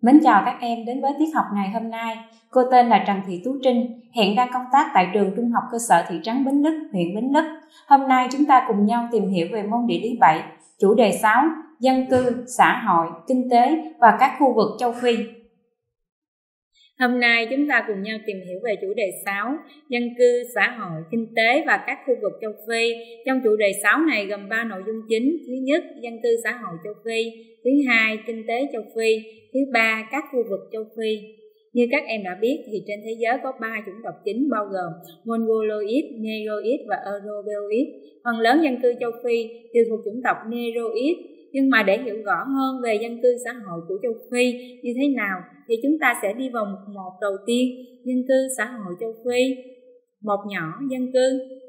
Mến chào các em đến với tiết học ngày hôm nay. Cô tên là Trần Thị Tú Trinh, hiện đang công tác tại trường Trung học cơ sở thị trấn Bến Lức, huyện Bến Lức. Hôm nay chúng ta cùng nhau tìm hiểu về môn địa lý 7, chủ đề 6, dân cư, xã hội, kinh tế và các khu vực châu Phi. Hôm nay chúng ta cùng nhau tìm hiểu về chủ đề 6, dân cư, xã hội, kinh tế và các khu vực châu Phi. Trong chủ đề 6 này gồm 3 nội dung chính. Thứ nhất, dân cư xã hội châu Phi. Thứ hai, kinh tế châu Phi. Thứ ba, các khu vực châu Phi. Như các em đã biết thì trên thế giới có 3 chủng tộc chính bao gồm Mongoloid, Negroid và Europeoid. Phần lớn dân cư châu Phi đều thuộc chủng tộc Negroid. Nhưng mà để hiểu rõ hơn về dân cư xã hội của châu Phi như thế nào thì chúng ta sẽ đi vào mục 1 đầu tiên, dân cư xã hội châu Phi. Một nhỏ dân cư.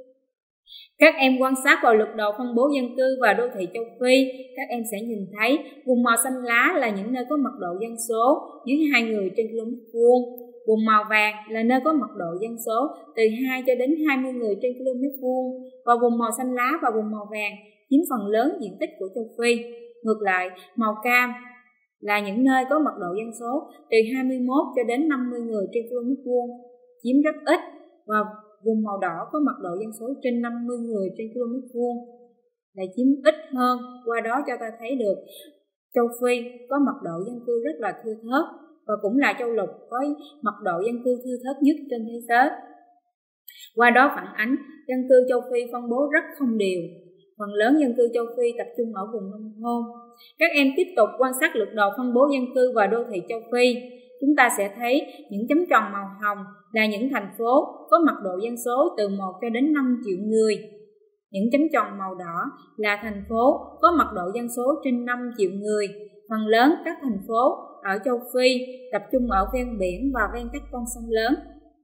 Các em quan sát vào lược đồ phân bố dân cư và đô thị châu Phi, các em sẽ nhìn thấy vùng màu xanh lá là những nơi có mật độ dân số dưới 2 người trên km vuông. Vùng màu vàng là nơi có mật độ dân số từ 2 cho đến 20 người trên km vuông. Và vùng màu xanh lá và vùng màu vàng chiếm phần lớn diện tích của châu Phi. Ngược lại, màu cam là những nơi có mật độ dân số từ 21 cho đến 50 người trên km vuông, chiếm rất ít, và vùng màu đỏ có mật độ dân số trên 50 người trên km vuông lại chiếm ít hơn. Qua đó cho ta thấy được châu Phi có mật độ dân cư rất là thưa thớt và cũng là châu lục có mật độ dân cư thưa thớt nhất trên thế giới. Qua đó phản ánh dân cư châu Phi phân bố rất không đều. Phần lớn dân cư châu Phi tập trung ở vùng nông thôn. Các em tiếp tục quan sát lược đồ phân bố dân cư và đô thị châu Phi. Chúng ta sẽ thấy những chấm tròn màu hồng là những thành phố có mật độ dân số từ 1 cho đến 5 triệu người. Những chấm tròn màu đỏ là thành phố có mật độ dân số trên 5 triệu người. Phần lớn các thành phố ở châu Phi tập trung ở ven biển và ven các con sông lớn.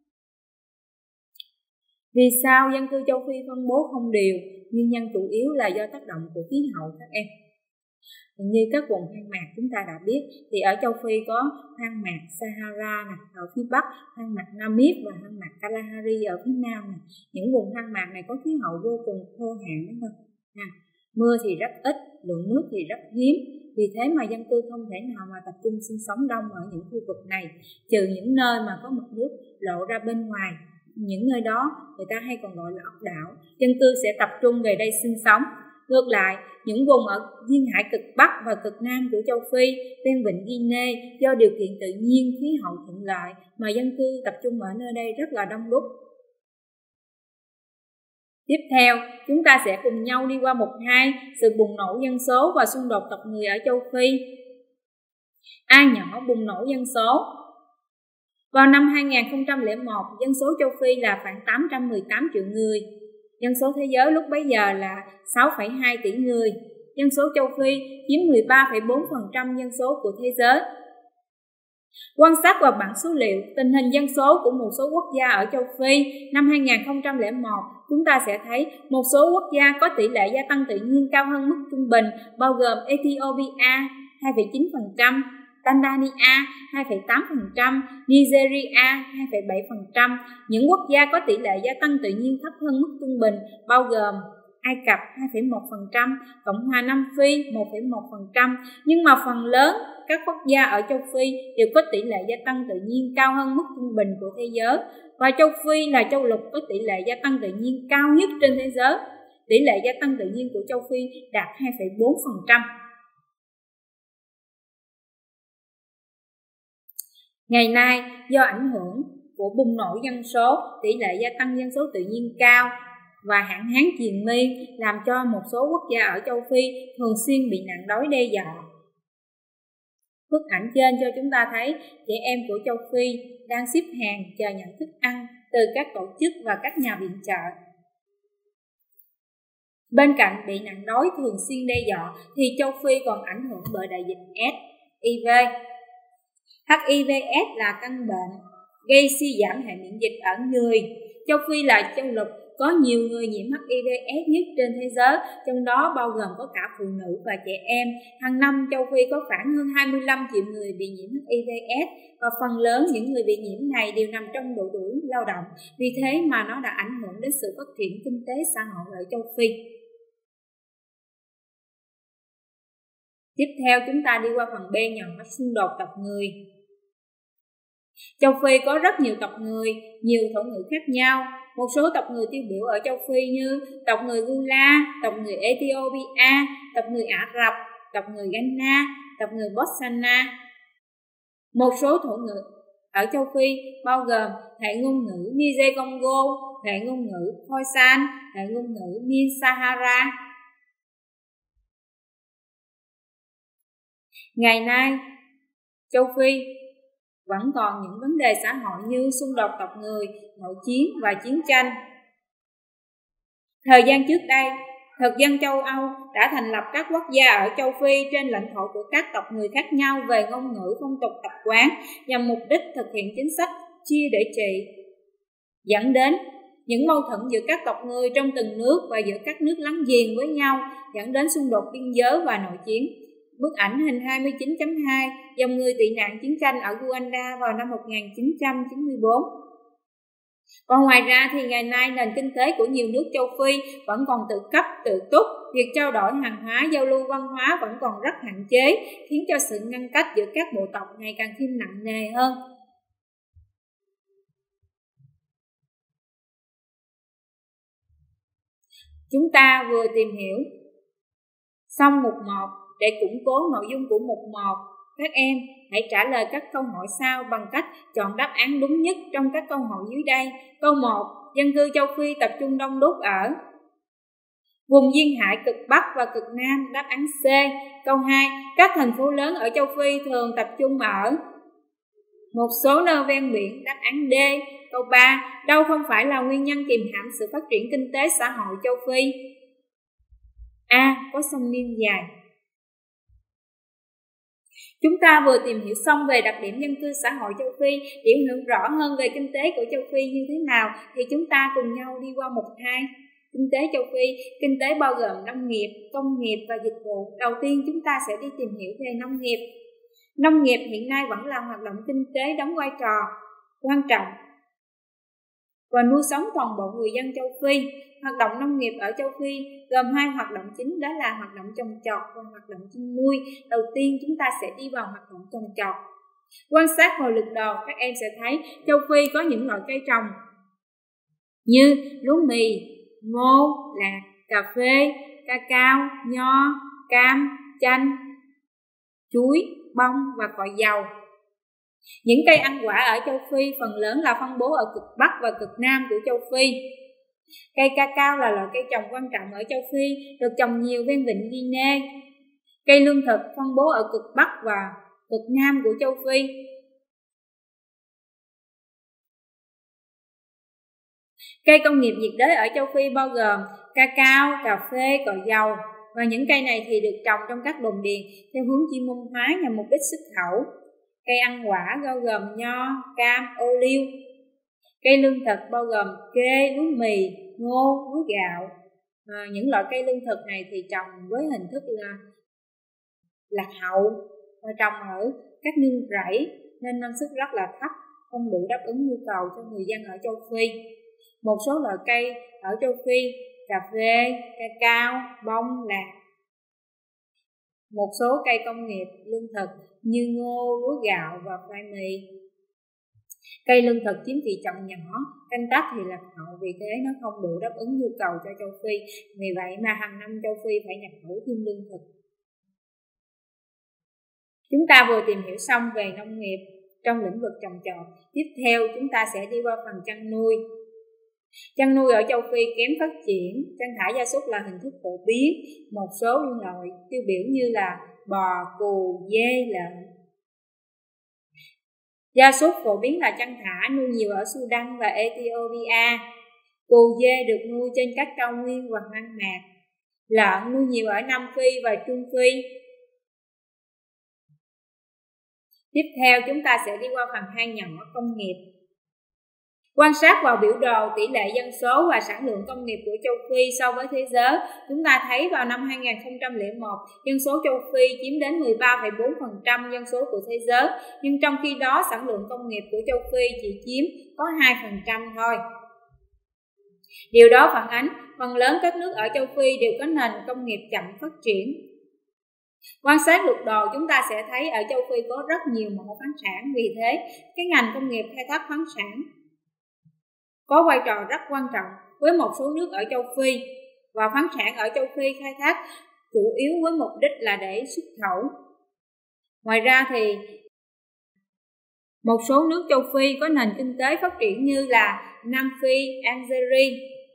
Vì sao dân cư châu Phi phân bố không đều? Nguyên nhân chủ yếu là do tác động của khí hậu các em. Như các vùng hoang mạc chúng ta đã biết thì ở châu Phi có hoang mạc Sahara ở phía Bắc, hoang mạc Namib và hoang mạc Kalahari ở phía Nam. Những vùng hoang mạc này có khí hậu vô cùng khô hạn, đúng không? Mưa thì rất ít, lượng nước thì rất hiếm. Vì thế mà dân cư không thể nào mà tập trung sinh sống đông ở những khu vực này, trừ những nơi mà có mực nước lộ ra bên ngoài. Những nơi đó người ta hay còn gọi là ốc đảo, dân cư sẽ tập trung về đây sinh sống. Ngược lại, những vùng ở duyên hải cực Bắc và cực Nam của châu Phi, ven vịnh Guinea, do điều kiện tự nhiên, khí hậu thuận lợi mà dân cư tập trung ở nơi đây rất là đông đúc. Tiếp theo, chúng ta sẽ cùng nhau đi qua mục 2, sự bùng nổ dân số và xung đột tộc người ở châu Phi. A nhỏ bùng nổ dân số. Vào năm 2001, dân số châu Phi là khoảng 818 triệu người. Dân số thế giới lúc bấy giờ là 6,2 tỷ người. Dân số châu Phi chiếm 13,4% dân số của thế giới. Quan sát vào bảng số liệu tình hình dân số của một số quốc gia ở châu Phi năm 2001, chúng ta sẽ thấy một số quốc gia có tỷ lệ gia tăng tự nhiên cao hơn mức trung bình, bao gồm Ethiopia 2,9%, Tanzania 2,8%, Nigeria 2,7%. Những quốc gia có tỷ lệ gia tăng tự nhiên thấp hơn mức trung bình bao gồm Ai Cập 2,1%, Cộng hòa Nam Phi 1,1%. Nhưng mà phần lớn các quốc gia ở châu Phi đều có tỷ lệ gia tăng tự nhiên cao hơn mức trung bình của thế giới. Và châu Phi là châu lục có tỷ lệ gia tăng tự nhiên cao nhất trên thế giới. Tỷ lệ gia tăng tự nhiên của châu Phi đạt 2,4%. Ngày nay, do ảnh hưởng của bùng nổ dân số, tỷ lệ gia tăng dân số tự nhiên cao và hạn hán triền miên làm cho một số quốc gia ở châu Phi thường xuyên bị nạn đói đe dọa. Bức ảnh trên cho chúng ta thấy trẻ em của châu Phi đang xếp hàng chờ nhận thức ăn từ các tổ chức và các nhà viện trợ. Bên cạnh bị nạn đói thường xuyên đe dọa thì châu Phi còn ảnh hưởng bởi đại dịch HIV. HIV/AIDS là căn bệnh gây suy giảm hệ miễn dịch ở người. Châu Phi là châu lục có nhiều người nhiễm HIV/AIDS nhất trên thế giới, trong đó bao gồm có cả phụ nữ và trẻ em. Hàng năm châu Phi có khoảng hơn 25 triệu người bị nhiễm HIV/AIDS và phần lớn những người bị nhiễm này đều nằm trong độ tuổi lao động. Vì thế mà nó đã ảnh hưởng đến sự phát triển kinh tế xã hội ở châu Phi. Tiếp theo chúng ta đi qua phần B nhỏ, xung đột tộc người. Châu Phi có rất nhiều tộc người, nhiều thổ ngữ khác nhau. Một số tộc người tiêu biểu ở châu Phi như tộc người Gula, tộc người Ethiopia, tộc người Ả Rập, tộc người Ghana, tộc người Botswana. Một số thổ ngữ ở châu Phi bao gồm hệ ngôn ngữ Niger Congo, hệ ngôn ngữ Khoisan, hệ ngôn ngữ Nin Sahara. Ngày nay, châu Phi vẫn còn những vấn đề xã hội như xung đột tộc người, nội chiến và chiến tranh. Thời gian trước đây, thực dân châu Âu đã thành lập các quốc gia ở châu Phi trên lãnh thổ của các tộc người khác nhau về ngôn ngữ, phong tục, tập quán nhằm mục đích thực hiện chính sách chia để trị, dẫn đến những mâu thuẫn giữa các tộc người trong từng nước và giữa các nước láng giềng với nhau, dẫn đến xung đột biên giới và nội chiến. Bức ảnh hình 29.2 dòng người tị nạn chiến tranh ở Uganda vào năm 1994. Còn ngoài ra thì ngày nay nền kinh tế của nhiều nước châu Phi vẫn còn tự cấp, tự túc, việc trao đổi hàng hóa, giao lưu văn hóa vẫn còn rất hạn chế, khiến cho sự ngăn cách giữa các bộ tộc ngày càng thêm nặng nề hơn. Chúng ta vừa tìm hiểu xong mục 1. Để củng cố nội dung của mục 1, các em hãy trả lời các câu hỏi sau bằng cách chọn đáp án đúng nhất trong các câu hỏi dưới đây. Câu 1. Dân cư châu Phi tập trung đông đúc ở vùng duyên hải cực Bắc và cực Nam, đáp án C. Câu 2. Các thành phố lớn ở châu Phi thường tập trung ở một số nơi ven biển, đáp án D. Câu 3. Đâu không phải là nguyên nhân kìm hãm sự phát triển kinh tế xã hội châu Phi? A. Có sông Nin dài. Chúng ta vừa tìm hiểu xong về đặc điểm dân cư xã hội châu Phi, để hiểu rõ hơn về kinh tế của châu Phi như thế nào thì chúng ta cùng nhau đi qua mục 2. Kinh tế châu Phi, kinh tế bao gồm nông nghiệp, công nghiệp và dịch vụ. Đầu tiên chúng ta sẽ đi tìm hiểu về nông nghiệp. Nông nghiệp hiện nay vẫn là hoạt động kinh tế đóng vai trò quan trọng và nuôi sống toàn bộ người dân châu Phi. Hoạt động nông nghiệp ở châu Phi gồm 2 hoạt động chính, đó là hoạt động trồng trọt và hoạt động chăn nuôi. Đầu tiên chúng ta sẽ đi vào hoạt động trồng trọt. Quan sát vào lược đồ, các em sẽ thấy châu Phi có những loại cây trồng như lúa mì, ngô, lạc, cà phê, cacao, nho, cam, chanh, chuối, bông và cội dầu. Những cây ăn quả ở châu Phi phần lớn là phân bố ở cực Bắc và cực Nam của châu Phi. Cây cacao là loại cây trồng quan trọng ở châu Phi, được trồng nhiều ven vịnh Guinea. Cây lương thực phân bố ở cực Bắc và cực Nam của châu Phi. Cây công nghiệp nhiệt đới ở châu Phi bao gồm cacao, cà phê, cội dầu, và những cây này thì được trồng trong các đồn điền theo hướng chuyên môn hóa nhằm mục đích xuất khẩu. Cây ăn quả bao gồm nho, cam, ô liu. Cây lương thực bao gồm kê, lúa mì, ngô, lúa gạo. Những loại cây lương thực này thì trồng với hình thức là lạc hậu và trồng ở các nương rẫy nên năng suất rất là thấp, không đủ đáp ứng nhu cầu cho người dân ở châu Phi. Một số loại cây ở châu Phi, cà phê, cacao, bông, lạc. Một số cây công nghiệp lương thực như ngô, lúa gạo và khoai mì. Cây lương thực chiếm tỷ trọng nhỏ, canh tác thì lạc hậu, vì thế nó không đủ đáp ứng nhu cầu cho châu Phi. Vì vậy mà hàng năm châu Phi phải nhập khẩu thêm lương thực. Chúng ta vừa tìm hiểu xong về nông nghiệp trong lĩnh vực trồng trọt. Tiếp theo chúng ta sẽ đi qua phần chăn nuôi. Chăn nuôi ở châu Phi kém phát triển, chăn thả gia súc là hình thức phổ biến. Một số loại tiêu biểu như là bò, cừu, dê, lợn. Gia súc phổ biến là chăn thả, nuôi nhiều ở Sudan và Ethiopia. Cừu, dê được nuôi trên các cao nguyên và hoang mạc. Lợn nuôi nhiều ở Nam Phi và Trung Phi. Tiếp theo chúng ta sẽ đi qua phần 2 nhỏ, công nghiệp. Quan sát vào biểu đồ tỷ lệ dân số và sản lượng công nghiệp của châu Phi so với thế giới, chúng ta thấy vào năm 2001, dân số châu Phi chiếm đến 13,4% dân số của thế giới, nhưng trong khi đó sản lượng công nghiệp của châu Phi chỉ chiếm có 2% thôi. Điều đó phản ánh phần lớn các nước ở châu Phi đều có nền công nghiệp chậm phát triển. Quan sát lục đồ chúng ta sẽ thấy ở châu Phi có rất nhiều mỏ khoáng sản, vì thế cái ngành công nghiệp khai thác khoáng sản có vai trò rất quan trọng với một số nước ở châu Phi, và khoáng sản ở châu Phi khai thác chủ yếu với mục đích là để xuất khẩu. Ngoài ra thì một số nước châu Phi có nền kinh tế phát triển như là Nam Phi, Algeria.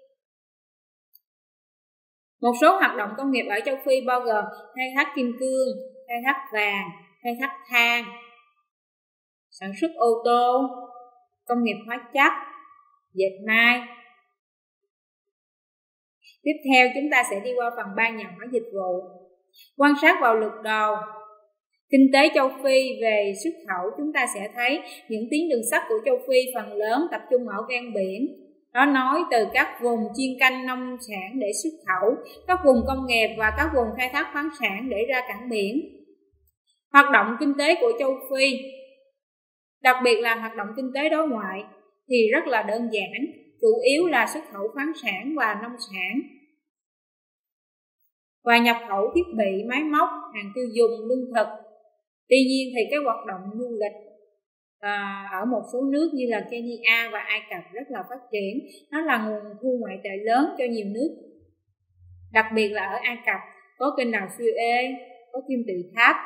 Một số hoạt động công nghiệp ở châu Phi bao gồm khai thác kim cương, khai thác vàng, khai thác than, sản xuất ô tô, công nghiệp hóa chất, dệt may. Tiếp theo chúng ta sẽ đi qua phần 3 nhỏ dịch vụ. Quan sát vào lục đồ kinh tế châu Phi về xuất khẩu, chúng ta sẽ thấy những tuyến đường sắt của châu Phi phần lớn tập trung ở ven biển. Nó nối từ các vùng chuyên canh nông sản để xuất khẩu, các vùng công nghiệp và các vùng khai thác khoáng sản để ra cảng biển. Hoạt động kinh tế của châu Phi, đặc biệt là hoạt động kinh tế đối ngoại, thì rất là đơn giản, chủ yếu là xuất khẩu khoáng sản và nông sản, và nhập khẩu thiết bị, máy móc, hàng tiêu dùng, lương thực. Tuy nhiên thì cái hoạt động du lịch ở một số nước như là Kenya và Ai Cập rất là phát triển. Nó là nguồn thu ngoại tệ lớn cho nhiều nước, đặc biệt là ở Ai Cập có kênh đào Suez, có kim tự tháp.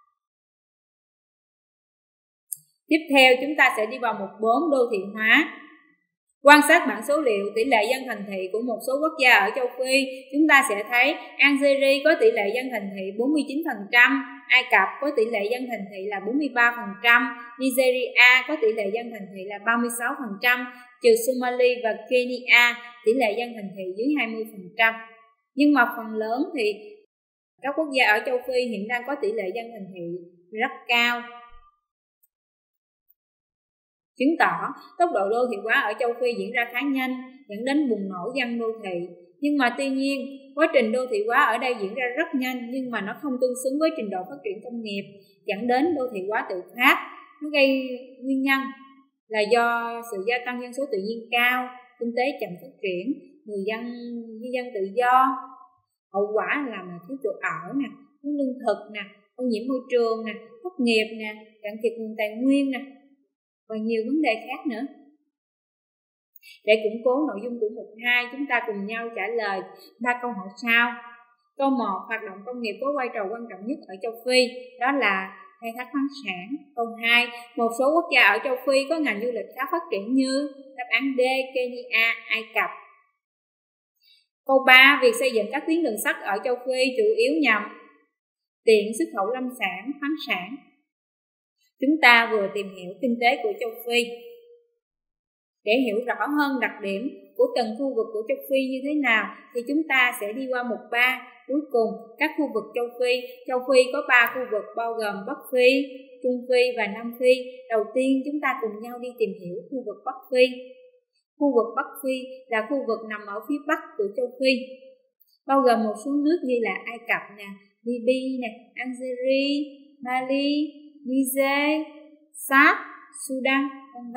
Tiếp theo chúng ta sẽ đi vào mục 4 đô thị hóa. Quan sát bảng số liệu tỷ lệ dân thành thị của một số quốc gia ở châu Phi, chúng ta sẽ thấy Algeria có tỷ lệ dân thành thị 49%, Ai Cập có tỷ lệ dân thành thị là 43%, Nigeria có tỷ lệ dân thành thị là 36%, trừ Somalia và Kenya tỷ lệ dân thành thị dưới 20%. Nhưng mà phần lớn thì các quốc gia ở châu Phi hiện đang có tỷ lệ dân thành thị rất cao, chứng tỏ tốc độ đô thị hóa ở châu Phi diễn ra khá nhanh, dẫn đến bùng nổ dân đô thị. Nhưng mà tuy nhiên, quá trình đô thị hóa ở đây diễn ra rất nhanh, nhưng mà nó không tương xứng với trình độ phát triển công nghiệp, dẫn đến đô thị hóa tự phát. Nó gây nguyên nhân là do sự gia tăng dân số tự nhiên cao, kinh tế chậm phát triển, di dân tự do. Hậu quả là thiếu chỗ ở nè, thiếu lương thực nè, ô nhiễm môi trường nè, thất nghiệp nè, cạn kiệt nguồn tài nguyên nè, và nhiều vấn đề khác nữa. Để củng cố nội dung của mục 2, chúng ta cùng nhau trả lời 3 câu hỏi sau. Câu 1, hoạt động công nghiệp có vai trò quan trọng nhất ở châu Phi, đó là khai thác khoáng sản. Câu 2, một số quốc gia ở châu Phi có ngành du lịch khá phát triển như đáp án D, Kenya, Ai Cập. Câu 3, việc xây dựng các tuyến đường sắt ở châu Phi chủ yếu nhằm tiện xuất khẩu lâm sản, khoáng sản. Chúng ta vừa tìm hiểu kinh tế của châu Phi. Để hiểu rõ hơn đặc điểm của từng khu vực của châu Phi như thế nào thì chúng ta sẽ đi qua mục 3. Cuối cùng, các khu vực châu Phi. Châu Phi có 3 khu vực bao gồm Bắc Phi, Trung Phi và Nam Phi. Đầu tiên chúng ta cùng nhau đi tìm hiểu khu vực Bắc Phi. Khu vực Bắc Phi là khu vực nằm ở phía Bắc của châu Phi, bao gồm một số nước như là Ai Cập nè, Libya nè, Algeria, Mali, Niger, Chad, Sudan, v.v.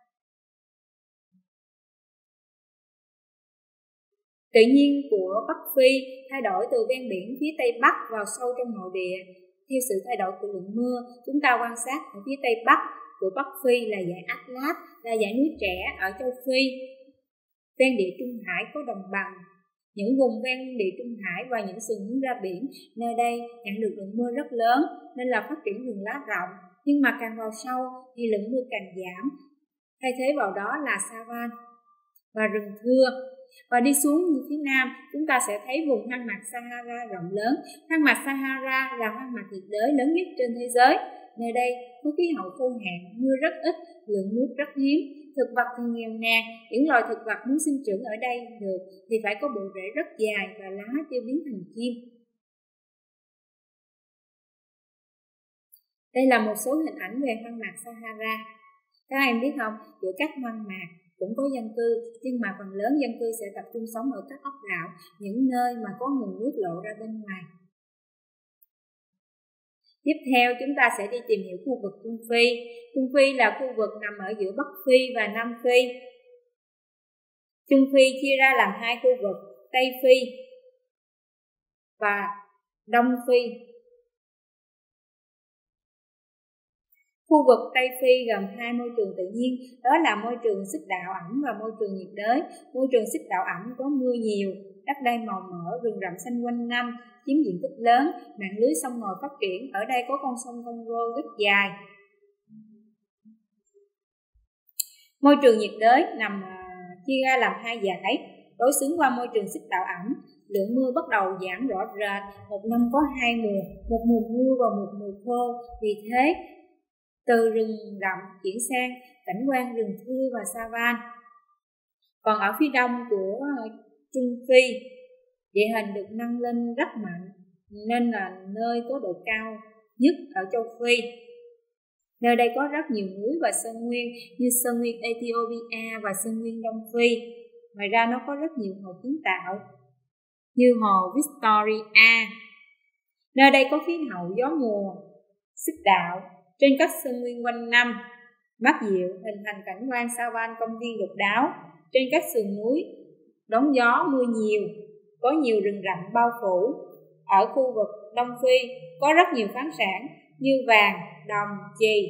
Tự nhiên của Bắc Phi thay đổi từ ven biển phía Tây Bắc vào sâu trong nội địa. Theo sự thay đổi của lượng mưa, chúng ta quan sát ở phía Tây Bắc của Bắc Phi là dãy Atlas, là dãy núi trẻ ở châu Phi. Ven địa Trung Hải có đồng bằng. Những vùng ven địa Trung Hải và những sườn núi ra biển, nơi đây nhận được lượng mưa rất lớn nên là phát triển vườn lá rộng. Nhưng mà càng vào sâu thì lượng mưa càng giảm, thay thế vào đó là savan và rừng thưa. Và đi xuống như phía nam, chúng ta sẽ thấy vùng hoang mạc Sahara rộng lớn. Hoang mạc Sahara là hoang mạc nhiệt đới lớn nhất trên thế giới. Nơi đây có khí hậu khô hạn, mưa rất ít, lượng nước rất hiếm. Thực vật thì nghèo nàn, những loài thực vật muốn sinh trưởng ở đây được thì phải có bộ rễ rất dài và lá tiêu biến thành chim. Đây là một số hình ảnh về hoang mạc Sahara. Các em biết không, giữa các hoang mạc cũng có dân cư, nhưng mà phần lớn dân cư sẽ tập trung sống ở các ốc đảo, những nơi mà có nguồn nước lộ ra bên ngoài. Tiếp theo chúng ta sẽ đi tìm hiểu khu vực Trung Phi. Trung Phi là khu vực nằm ở giữa Bắc Phi và Nam Phi. Trung Phi chia ra làm 2 khu vực, Tây Phi và Đông Phi. Khu vực Tây Phi gồm hai môi trường tự nhiên, đó là môi trường xích đạo ẩm và môi trường nhiệt đới. Môi trường xích đạo ẩm có mưa nhiều, đất đai màu mỡ, rừng rậm xanh quanh năm, chiếm diện tích lớn, mạng lưới sông ngòi phát triển. Ở đây có con sông Congo rất dài. Môi trường nhiệt đới chia ra làm hai dải, đối xứng qua môi trường xích đạo ẩm. Lượng mưa bắt đầu giảm rõ rệt, một năm có hai mùa, một mùa mưa và một mùa khô. Vì thế, từ rừng rậm chuyển sang cảnh quan rừng thưa và sa-van. Còn ở phía đông của Trung Phi, địa hình được nâng lên rất mạnh nên là nơi có độ cao nhất ở châu Phi. Nơi đây có rất nhiều núi và sơn nguyên như sơn nguyên Ethiopia và sơn nguyên Đông Phi. Ngoài ra nó có rất nhiều hồ kiến tạo như hồ Victoria. Nơi đây có khí hậu gió mùa xích đạo trên các sơn nguyên quanh năm, mát dịu, hình thành cảnh quan sa-van công viên độc đáo. Trên các sườn núi đón gió mưa nhiều, có nhiều rừng rậm bao phủ. Ở khu vực Đông Phi có rất nhiều khoáng sản như vàng, đồng, chì.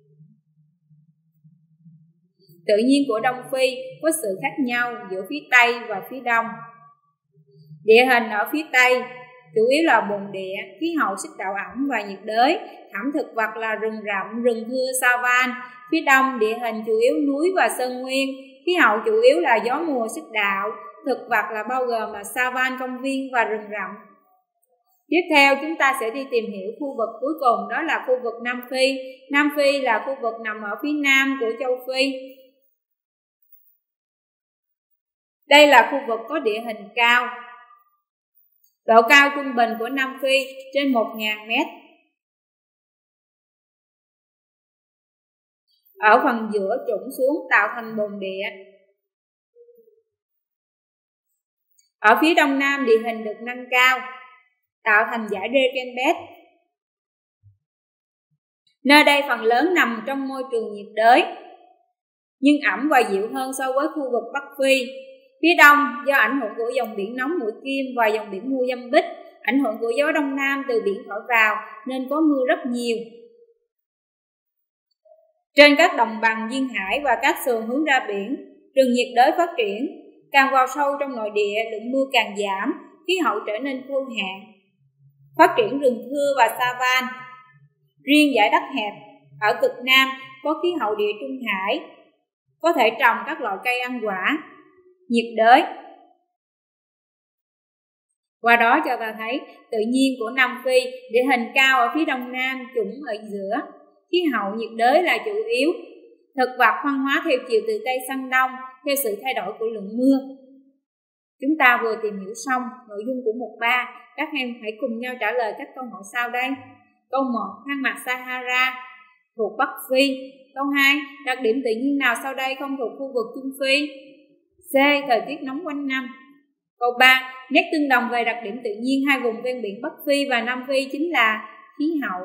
Tự nhiên của Đông Phi có sự khác nhau giữa phía Tây và phía Đông. Địa hình ở phía Tây chủ yếu là bồn địa, khí hậu xích đạo ẩm và nhiệt đới, thảm thực vật là rừng rậm, rừng thưa, sa-van. Phía Đông địa hình chủ yếu núi và sơn nguyên, khí hậu chủ yếu là gió mùa xích đạo, thực vật là bao gồm là sa-van công viên và rừng rậm. Tiếp theo chúng ta sẽ đi tìm hiểu khu vực cuối cùng, đó là khu vực Nam Phi. Nam Phi là khu vực nằm ở phía nam của châu Phi. Đây là khu vực có địa hình cao. Độ cao trung bình của Nam Phi trên 1.000 m. Ở phần giữa trũng xuống tạo thành bồn địa. Ở phía đông nam địa hình được nâng cao, tạo thành dải Regenbet. Nơi đây phần lớn nằm trong môi trường nhiệt đới, nhưng ẩm và dịu hơn so với khu vực Bắc Phi. Phía đông do ảnh hưởng của dòng biển nóng Mũi Kim và dòng biển Mozambique, ảnh hưởng của gió đông nam từ biển thổi vào nên có mưa rất nhiều. Trên các đồng bằng duyên hải và các sườn hướng ra biển, rừng nhiệt đới phát triển. Càng vào sâu trong nội địa, lượng mưa càng giảm, khí hậu trở nên khô hạn. Phát triển rừng thưa và sa-van. Riêng dải đất hẹp ở cực Nam có khí hậu địa trung hải, có thể trồng các loại cây ăn quả. Nhiệt đới. Qua đó cho ta thấy tự nhiên của Nam Phi, địa hình cao ở phía đông nam, trũng ở giữa, khí hậu nhiệt đới là chủ yếu. Thực vật phân hóa theo chiều từ Tây sang Đông theo sự thay đổi của lượng mưa. Chúng ta vừa tìm hiểu xong nội dung của mục 3. Các em hãy cùng nhau trả lời các câu hỏi sau đây. Câu 1. Hoang mạc Sahara thuộc Bắc Phi. Câu 2. Đặc điểm tự nhiên nào sau đây không thuộc khu vực Trung Phi? C. Thời tiết nóng quanh năm. Câu 3. Nét tương đồng về đặc điểm tự nhiên hai vùng ven biển Bắc Phi và Nam Phi chính là khí hậu.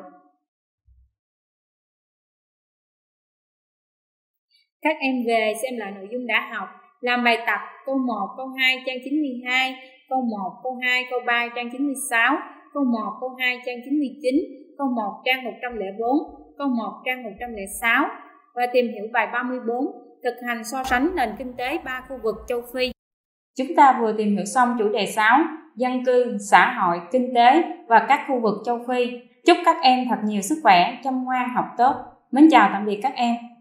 Các em về xem lại nội dung đã học. Làm bài tập câu 1, câu 2 trang 92, câu 1, câu 2, câu 3 trang 96, câu 1, câu 2 trang 99, câu 1 trang 104, câu 1 trang 106 và tìm hiểu bài 34, thực hành so sánh nền kinh tế 3 khu vực châu Phi. Chúng ta vừa tìm hiểu xong chủ đề 6, dân cư, xã hội, kinh tế và các khu vực châu Phi. Chúc các em thật nhiều sức khỏe, chăm ngoan học tốt. Mến chào tạm biệt các em.